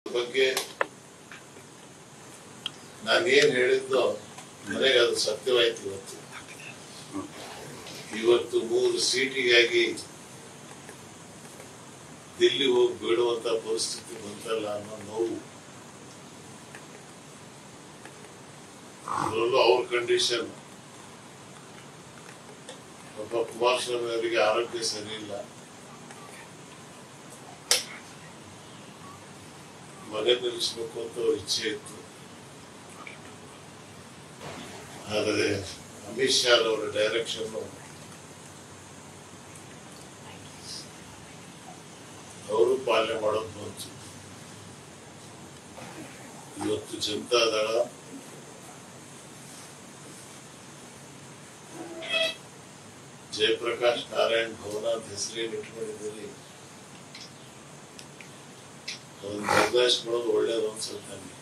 ಬಗ್ಗೆ ನಾನೇನ್ ಹೇಳಿದ್ನೋ ನನಗೆ ಅದು ಸತ್ಯವಾಯ್ತು. ಇವತ್ತು 3 ಸೀಟಿಗಾಗಿ ದಿಲ್ಲಿ ಹೋಗಿ ಬೀಳುವಂತ ಪರಿಸ್ಥಿತಿ ಬಂತಲ್ಲ ಅನ್ನೋ ನೋವು. ಅದರಲ್ಲೂ ಅವ್ರ ಕಂಡೀಷನ್, ಒಬ್ಬ ಕುಮಾರಸ್ವಾಮಿ ಅವರಿಗೆ ಆರೋಗ್ಯ ಸರಿ ಇಲ್ಲ, ಮಗ ನಿಲ್ಲಿಸಬೇಕು ಅಂತ ಅವ್ರ ಇಚ್ಛೆ ಇತ್ತು. ಆದರೆ ಅಮಿತ್ ಶಾ ಅವರ ಡೈರೆಕ್ಷನ್ ಅವರು ಪಾಲನೆ ಮಾಡೋದು ಬಂತು. ಇವತ್ತು ಜನತಾದಳ ಜಯಪ್ರಕಾಶ್ ನಾರಾಯಣ್ ಭವನ ಅಂತ ಹೆಸರೇನು ಇಟ್ಕೊಂಡಿದ್ದೀರಿ, ಅದನ್ನು ಬದಲಾಯಿಸ್ಕೊಳ್ಳೋದು ಒಳ್ಳೇದು ಅನ್ಸುತ್ತೆ ನನಗೆ.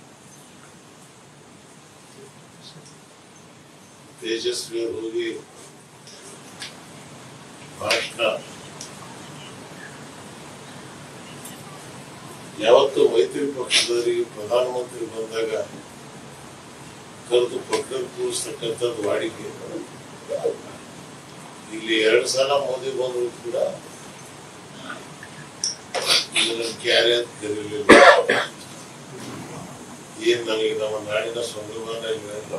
ತೇಜಸ್ವಿ ಅವರು ಹೋಗಿ ಭಾಷಣ, ಯಾವತ್ತು ಮೈತ್ರಿ ಪಕ್ಷದವರಿಗೆ ಪ್ರಧಾನಮಂತ್ರಿ ಬಂದಾಗ ಕರೆದು ಪಕ್ಕದಲ್ಲಿ ಕೂರಿಸ್ತಕ್ಕಂಥದ್ದು ವಾಡಿಕೆ. ಇಲ್ಲಿ 2 ಸಲ ಮೋದಿ ಬಂದ್ರು ಕೂಡ ಇದನ್ನ ಕ್ಯಾರೆ ಅಂತ ಕರೀಲಿಲ್ಲ. ಏನ್ ನನಗೆ ನಮ್ಮ ನಾಡಿನ ಸ್ವಾಭಿಮಾನ ಇಲ್ಲ.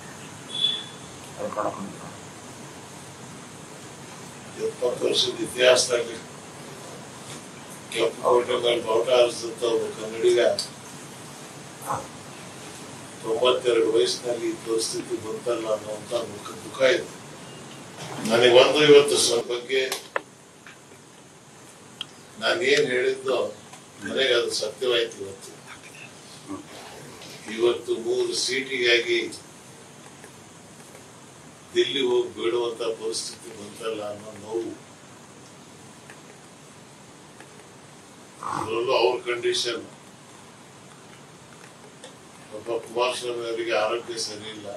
70 ವರ್ಷದ ಇತಿಹಾಸದಲ್ಲಿ ಕೆಂಪು ಕೋಟೆ ಮೇಲೆ ಬಾವುಟ ಹಾರಿಸಿದಂತ ಒಬ್ಬ ಕನ್ನಡಿಗ 92 ವಯಸ್ಸಿನಲ್ಲಿ ಈ ಪರಿಸ್ಥಿತಿ ಬಂತಲ್ಲ ಅನ್ನುವಂತ ದುಃಖ ಇದೆ ನನಗೆ. ಇವತ್ತು ಬಗ್ಗೆ ನಾನೇನ್ ಹೇಳಿದ್ನೋ ನನಗೆ ಅದು ಸತ್ಯವಾಯ್ತು. ಇವತ್ತು 3 ಸೀಟಿಗಾಗಿ ದಿಲ್ಲಿ ಹೋಗಿ ಬೀಳುವಂತ ಪರಿಸ್ಥಿತಿ ಬಂತಲ್ಲ ಅನ್ನೋ ನೋವು. ಅದರಲ್ಲೂ ಅವ್ರ ಕಂಡೀಷನ್, ಒಬ್ಬ ಕುಮಾರಸ್ವಾಮಿ ಅವರಿಗೆ ಆರೋಗ್ಯ ಸರಿ ಇಲ್ಲ,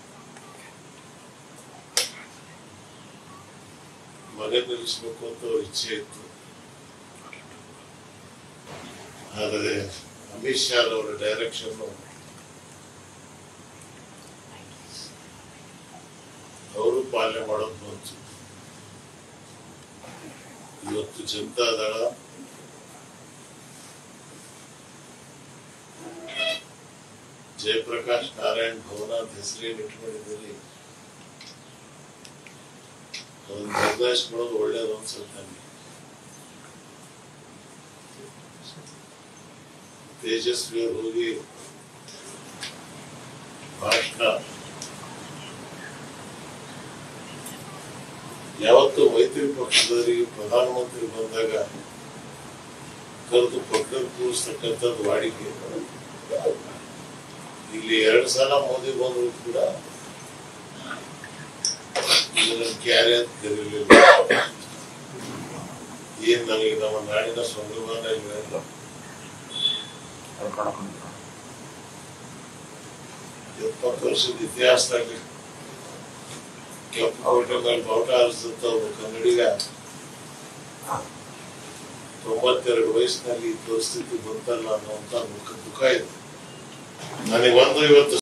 ಮಗ ನಿಲ್ಲಿಸಬೇಕು ಅಂತ ಅವ್ರ ಇಚ್ಛೆ ಇತ್ತು. ಆದರೆ ಅಮಿತ್ ಶಾ ಅವರ ಡೈರೆಕ್ಷನ್ ಅವರು ಪಾಲನೆ ಮಾಡೋದು ಬಂತು. ಇವತ್ತು ಜನತಾದಳ ಜಯಪ್ರಕಾಶ್ ನಾರಾಯಣ್ ಭವನ ಅಂತ ಹೆಸರೇನು ಇಟ್ಕೊಂಡಿದ್ದೀರಿ, ಅದನ್ನು ಬದಲಾಯಿಸ್ಕೊಳ್ಳೋದು ಒಳ್ಳೇದು ಅನ್ಸುತ್ತೆ ನನಗೆ. ತೇಜಸ್ವಿ ಅವರು ಹೋಗಿ ಭಾಷಣ, ಯಾವತ್ತು ಮೈತ್ರಿ ಪಕ್ಷದವರಿಗೆ ಪ್ರಧಾನಮಂತ್ರಿ ಬಂದಾಗ ಕರೆದು ಪಕ್ಕದಲ್ಲಿ ಕೂರಿಸ್ತಕ್ಕಂಥದ್ದು ವಾಡಿಕೆ. ಇಲ್ಲಿ 2 ಸಲ ಮೋದಿ ಬಂದ್ರು ಕೂಡ ಇದನ್ನ ಕ್ಯಾರೆ ಅಂತ ಕರೀಲಿಲ್ಲ. ಏನ್ ನನಗೆ ನಮ್ಮ ನಾಡಿನ ಸ್ವಾಭಿಮಾನ ಇಲ್ಲ. 70 ವರ್ಷದ ಇತಿಹಾಸದಲ್ಲಿ ಕೆಂಪು ಕೋಟೆ ಮೇಲೆ ಬಾವುಟ ಹಾರಿಸಿದಂತ ಒಬ್ಬ ಕನ್ನಡಿಗ 92 ವಯಸ್ಸಿನಲ್ಲಿ ಈ ಪರಿಸ್ಥಿತಿ ಬಂತಲ್ಲ ಅನ್ನುವಂತ ದುಃಖ ಇದೆ ನನಗೆ. ಇವತ್ತು